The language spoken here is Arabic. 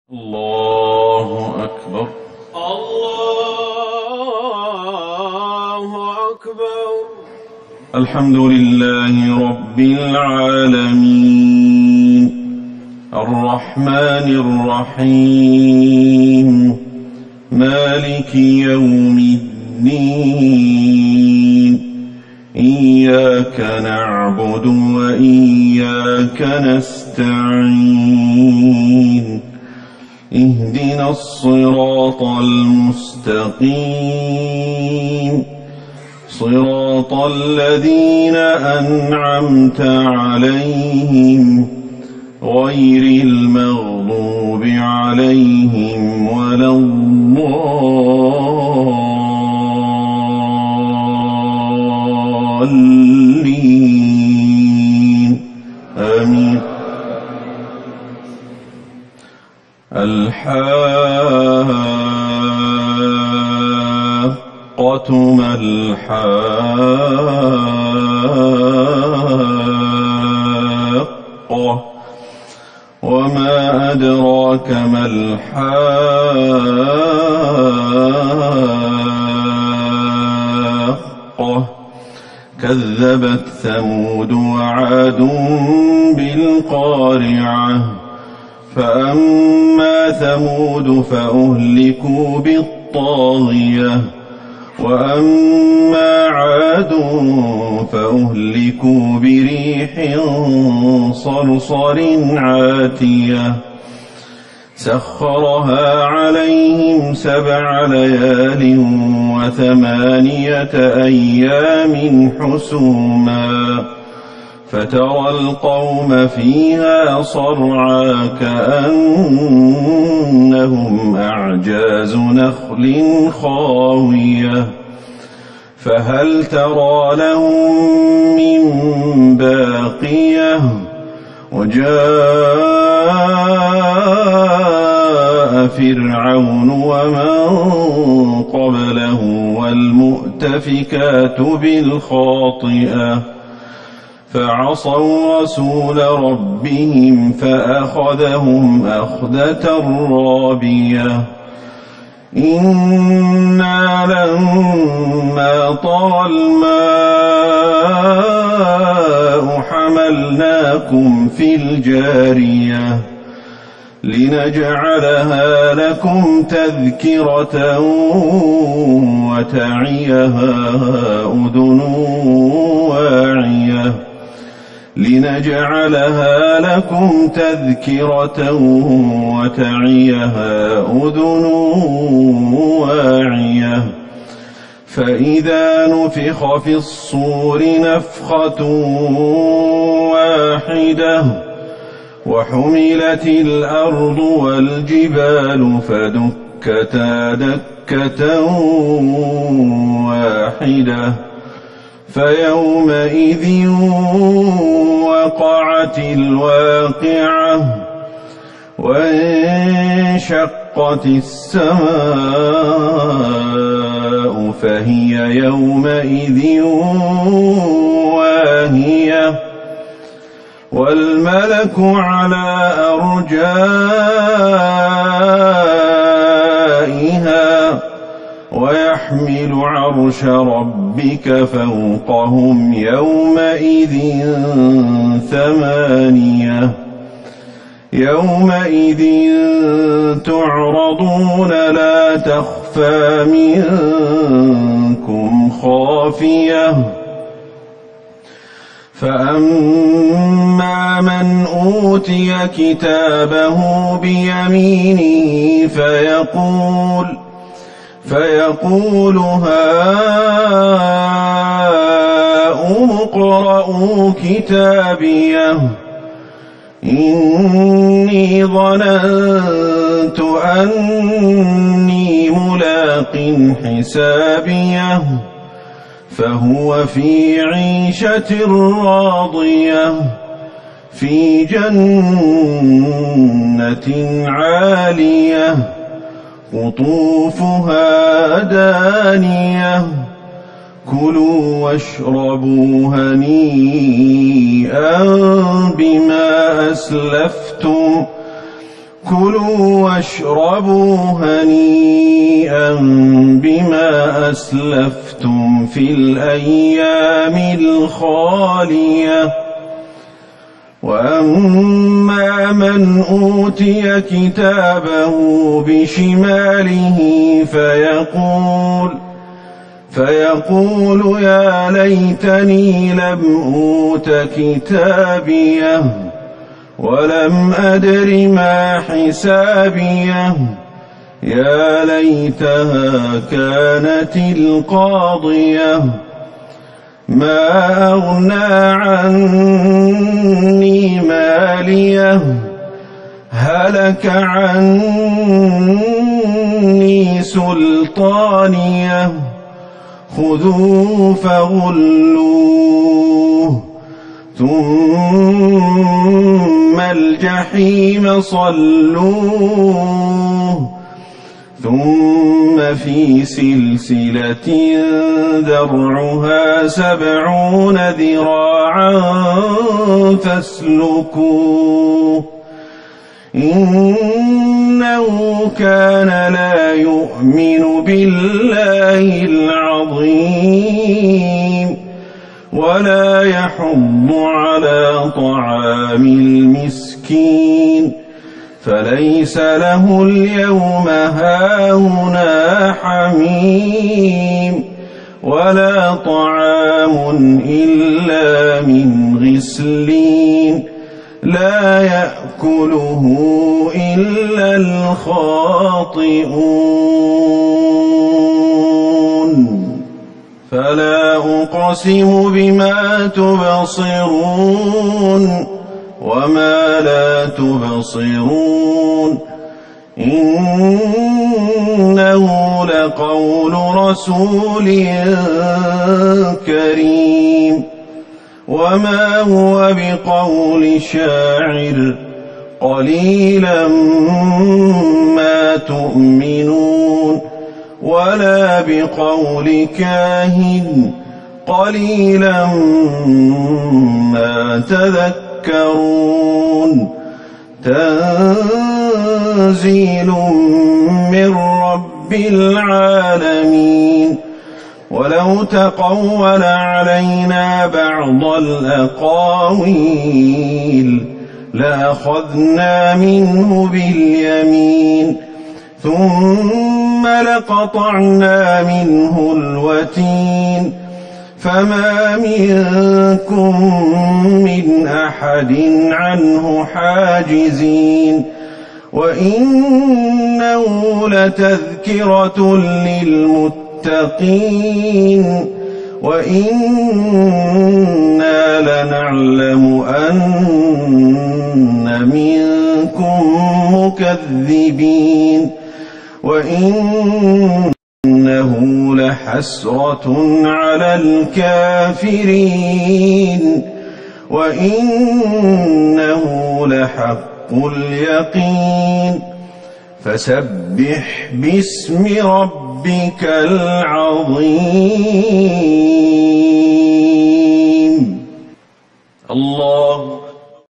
الله أكبر. الله أكبر. الحمد لله رب العالمين الرحمن الرحيم مالك يوم الدين إياك نعبد وإياك نستعين اهدنا الصراط المستقيم صراط الذين أنعمت عليهم غير المغضوب عليهم ولا الضالين آمين. الحاقة ما الحاقة وما أدراك ما الحاقة كذبت ثمود وعاد بالقارعة فأما ثمود فأهلكوا بالطاغية وأما عاد فأهلكوا بريح صرصر عاتية سخرها عليهم 7 ليال و8 أيام حسوما فترى القوم فيها صرعى كأنهم أعجاز نخل خاوية فهل ترى لهم من باقية وجاء فرعون ومن قبله والمؤتفكات بالخاطئة فعصوا رسول ربهم فأخذهم أخذة رابية إنا لما طغى الماء حملناكم في الجارية لنجعلها لكم تذكرة وتعيها أذن واعية لنجعلها لكم تذكرة وتعيها أذن واعية فإذا نفخ في الصور نفخة واحدة وحملت الأرض والجبال فدكتا دكة واحدة فيومئذ وقعت الواقعة وانشقت السماء فهي يومئذ واهية والملك على أرجائها ويحمل عرش ربك فوقهم يومئذ 8 يومئذ تعرضون لا تخفى منكم خافية فأما من أوتي كتابه بيمينه فيقول هاؤم اقرءوا كتابيه إني ظننت أني ملاق حسابيه فهو في عيشة راضية في جنة عالية قطوفها دانية كلوا واشربوا هنيئا بما أسلفتم كلوا واشربوا هنيئا بما أسلفتم في الأيام الخالية وأما من أوتي كتابه بشماله فيقول يا ليتني لم أوت كتابيه ولم أدر ما حسابيه يا ليتها كانت القاضية ما أغنى عني ماليه هلك عني سلطانيه خذوه فغلوه ثم الجحيم صلوه ثم في سلسلة ذرعها 70 ذراعا فاسلكوه إنه كان لا يؤمن بالله العظيم ولا يحض على طعام المسكين فليس له اليوم هاهنا حميم ولا طعام إلا من غسلين لا يأكله إلا الخاطئون فلا أقسم بما تبصرون وما لا تبصرون إنه لقول رسول كريم وما هو بقول شاعر قليلا ما تؤمنون ولا بقول كاهن قليلا ما تذكرون تنزيل من رب العالمين ولو تقول علينا بعض الأقاويل لأخذنا منه باليمين ثم لقطعنا منه الوتين فما منكم من أحد عنه حاجزين وإنه لتذكرة للمتقين وإنا لنعلم أن منكم مكذبين وإنه لحسرة على الكافرين وإنه لحق اليقين فسبح باسم ربك العظيم الله